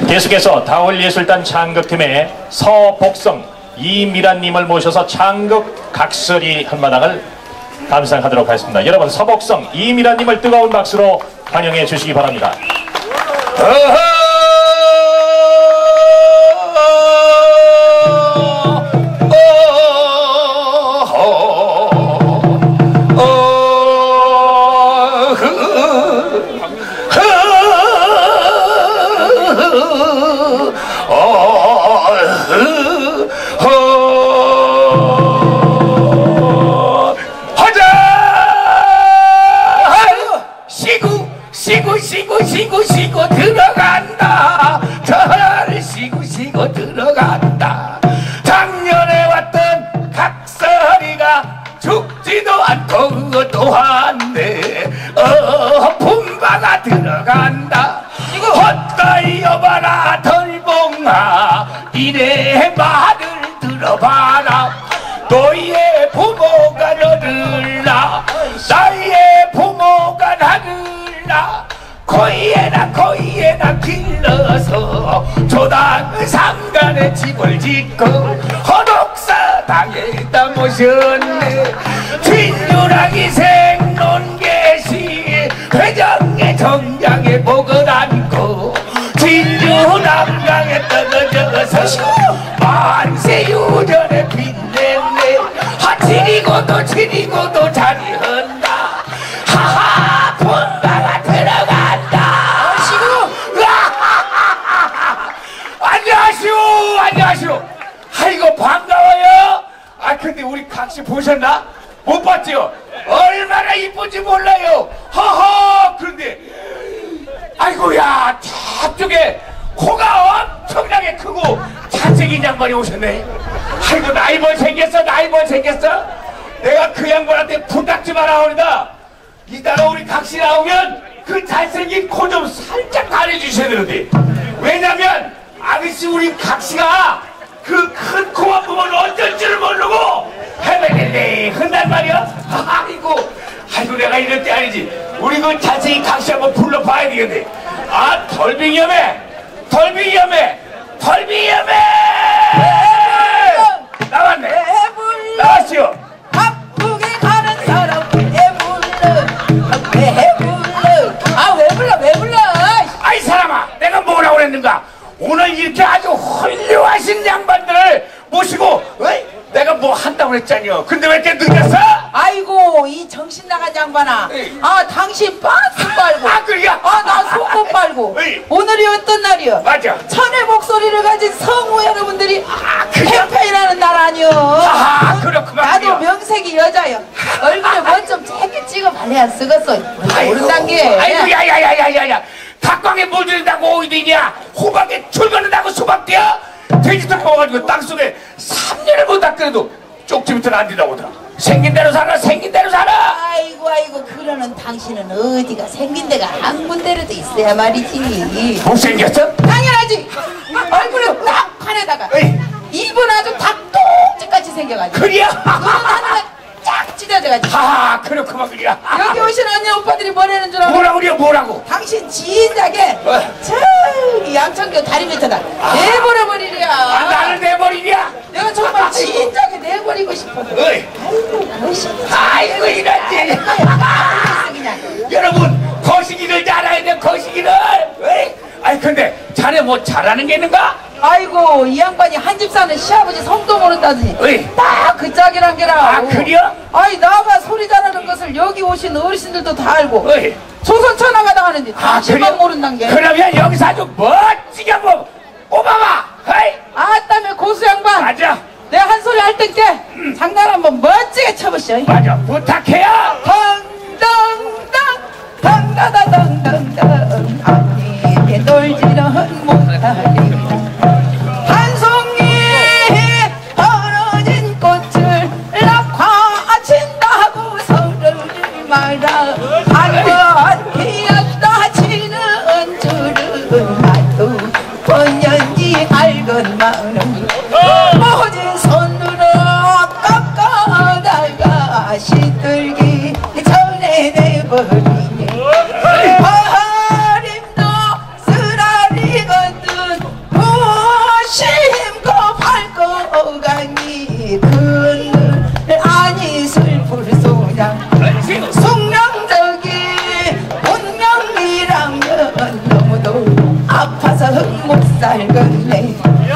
계속해서 다올예술단 창극팀의 서복성, 이미란님을 모셔서 창극 각설이 한마당을 감상하도록 하겠습니다. 여러분, 서복성, 이미란님을 뜨거운 박수로 환영해 주시기 바랍니다. 쉬고 들어간다. 절 쉬고 들어간다. 작년에 왔던 각설이가 죽지도 않고 그것도 한데 분바가 들어간다. 헛다이 여봐라 덜봉아 이래 말을 들어봐라. 너희의 부모가 너를 낳아 나의 부모가 나를 낳아 거이에나 길러서 조당 상간에 집을 짓고 허독사 당에다 모셨네. 진유랑이 생논계시 회정의 정장에 복을 안고 진유남강에 떨어져서 만세유전에 빛냈네. 지리고도 지리고도 자리한다. 하하 분가가 들어간다. 안녕하시오. 아이고 반가워요. 아 근데 우리 각시 보셨나? 못 봤지요? 얼마나 이쁜지 몰라요. 허허. 그런데 아이고야 저쪽에 코가 엄청나게 크고 잘생긴 양반이 오셨네. 아이고 나이벌 생겼어. 내가 그 양반한테 부탁 좀 하라 합니다. 이따가 우리 각시 나오면 그 잘생긴 코 좀 살짝 가려주셔야 되는데. 왜냐면 아저씨 우리 각시가 그 큰 코만 보면 어쩔 줄을 모르고 헤매길래 흔단 말이야. 아이고 내가 이럴 때 아니지. 우리 그 잘생긴 각시 한번 불러봐야 되겠네. 아 덜빙염에 나왔네. 나왔시오. 바쁘게 가는 사람 왜 불러? 아이 사람아, 내가 뭐라고 그랬는가? 오늘 이렇게 아주 훌륭하신 양반들을 모시고 내가 뭐 한다고 그랬잖여. 근데 왜 이렇게 늦었어? 아이고 이 정신 나간 양반아. 에이. 아 당신 빤스 빨고 그래야? 나 속옷 빨고. 에이. 오늘이 어떤 날이여? 맞아. 천의 목소리를 가진 성우 여러분들이 그래야? 캠페인하는 날 아니여. 그렇구만. 나도 명색이 여자여. 얼굴에 뭐 좀 짧게 찍어 발레 안 쓰겠어. 모른단 게. 아이고 야야야야야야. 닭광에 물 들인다고 오이되냐? 호박에 줄 거는다고 수박 뛰어? 돼지털 먹어가지고 땅속에 3년을 못 닦아도 쪽지부터는 안 된다고 하더라. 생긴 대로 살아. 아이고 그러는 당신은 어디가 생긴 데가 한 군데라도 있어야 말이지. 못생겼어? 당연하지. 얼굴에 딱 판에다가 입은 아주 닭똥집같이 생겨가지고 그래야? 눈은 하나가 쫙 찢어져가지고. 그렇구만 그래야. 여기 오신 언니 오빠들이 뭐라는 줄 알아? 뭐라고? 당신 진작에 저기 양천교 다리 밑에다 내버려버리랴. 나를 내버리냐? 내가 정말 진작에 내버리고 싶어서. 아이고 이런지. 여러분 거시기를 잘해야 돼. 거시기를. 아이 근데 자네 뭐 잘하는 게 있는가? 아이고 이 양반이 한 집 사는 시아버지 성도 모른다더니 딱 그 짝이란 게라. 그래요? 아이 나가 소리 잘하는 것을 여기 오신 어르신들도 다 알고 조선 천하가다 하는데 당신만 모른단 게. 그러면 여기서 아주 멋지게 한번 뽑아봐. 아따며 고수 양반. 맞아. 내가 한 소리 할 때께 장난 한번 멋지게 쳐보시오. 맞아. 부탁해요. 덩덩덩덩덩덩덩 앞니에 놀지는 못하리라. 한 송이 떨어진 꽃을 낙화친다고 서를 말아. 한번 피었다 지는 줄은 나도 번연지 알건만은 모진 손으로 깎아다가 시들기 전에 내버리니. 바람도 쓰라리거든 낡았네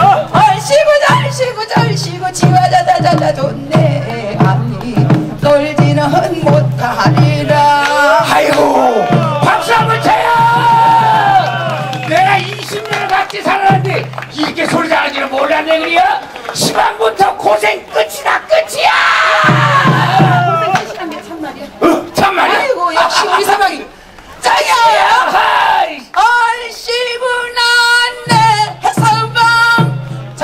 얼씨구 절씨구 지와자자자자 좋네 아니 놀지는 못하리라. 아이고 박수 한번 쳐요. 내가 20년을 같이 살았는데 이렇게 소리 잘하지는 몰랐네. 그래요? 시방부터 고생 끝이다 끝이야. 고생하시는 게 참말이야. 참말이야. 아이고 역시 우리 사방이 짱이야. 얼씨구 난내 해서방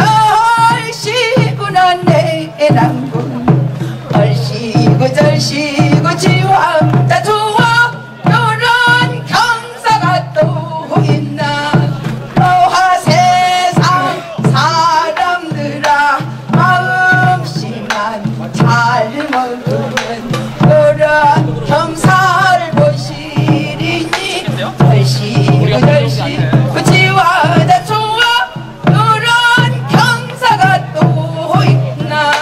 절씨구 난내 애랑군 얼씨구 절씨구 지와 자 좋아 요런 경사가 또 있나. 너와 세상 사람들아 마음씨만 잘 먹으면 요런 경사를 보시리니 얼씨구 절씨구 지와 자 좋아 요런 경사가 또 있나.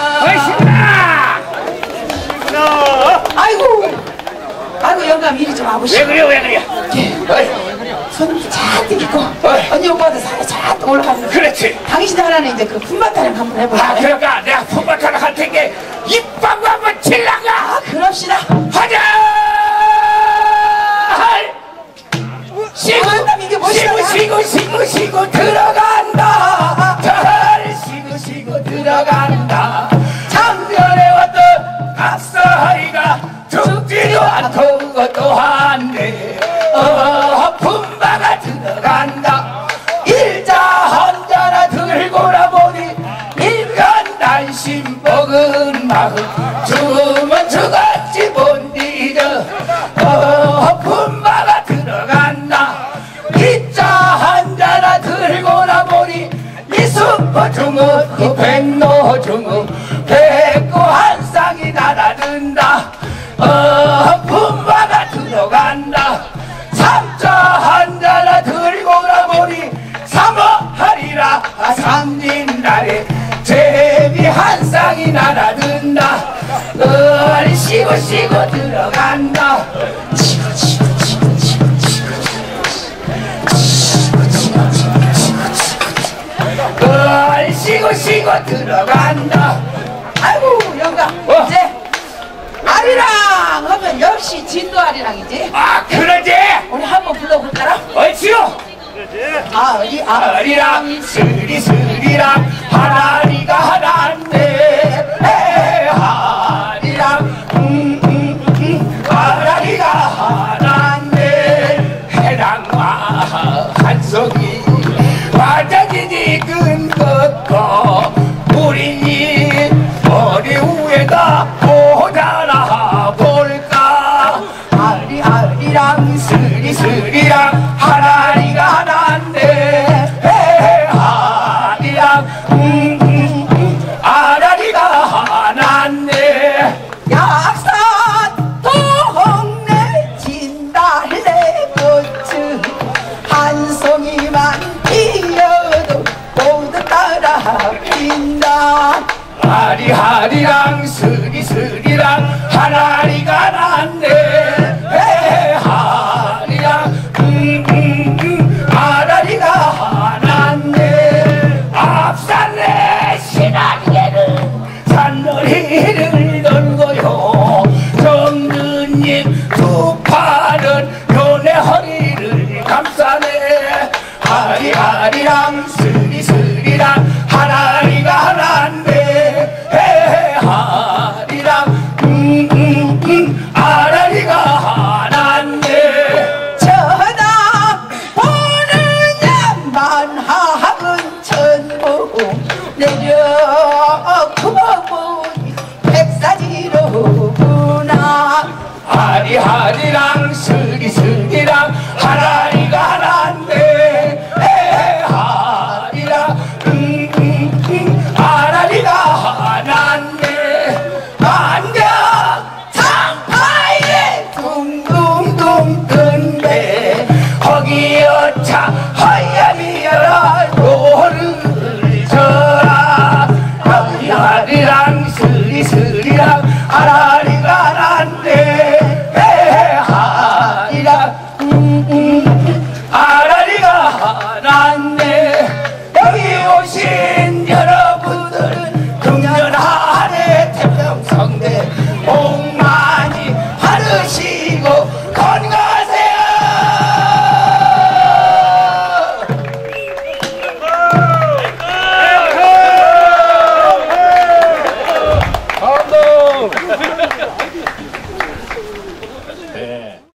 아이고 영감 이리 좀 와보시오. 왜 그래요 왜 그래요? 손 잔뜩 있고 언니 오빠한테 살이 잔뜩 올라가는. 그렇지. 당신 하나는 이제 그 품바타를 한번 해보자. 아 그러니까 내가 품바타를 할 테니까 입방구 한번 칠라가. 아 그럽시다. 하자. 쉬고 이게 뭐시냐? 쉬고 들어간다. 쉬고 들어간다. 작년에 왔던 각사이가 죽지도 않고 것도 한데 품바가 들어간다. 일자 혼자나 들고나 보니 인간 난심 먹은 마음 죽으면 죽었지 못 잊어. 품바가 들어간다. 일자 한자나 들고나 보니 이승포 중은 그 백로 중은 백구 한 쌍이 날아든다. 품바가 들어간다. 삼자 한자나 들고나 보니 삼어하리라 삼진날에 제비 한 쌍이 날아든다. 쉬고 들어간다. 쉬고 들어간다. 아이고 영감 이제 아리랑 하면 역시 진도 아리랑이지. 아 그러지. 우리 한번 불러볼까라. 어찌요? 아리랑 스리스리랑 하나리가 하나인데 하리랑 하나리가 하나인데 해랑과 한석이 완전히 끈것고 우리 머리 위에다 모자라 볼까. 아리랑 스리스리랑 하나리가 하나인데 하리랑 아라리가 하나인데 약산 동네 진달래 꽃은 한 송이만 피어도 모두 따라 핀다. 하리랑 스리스리랑 하나리가 난데 하리랑 아라리가 하나인데 앞산내 시나리에는 산놀이를 돌고요. 정근님 두 팔은 요네 허리를 감싸네. 하리랑 스리스리랑 하나리가 하나인데 하리랑 아라리가 하나인데 전하 보는 양만 학은 천부 내려 구멍보니 백사지로구나. 하리랑 스리스리랑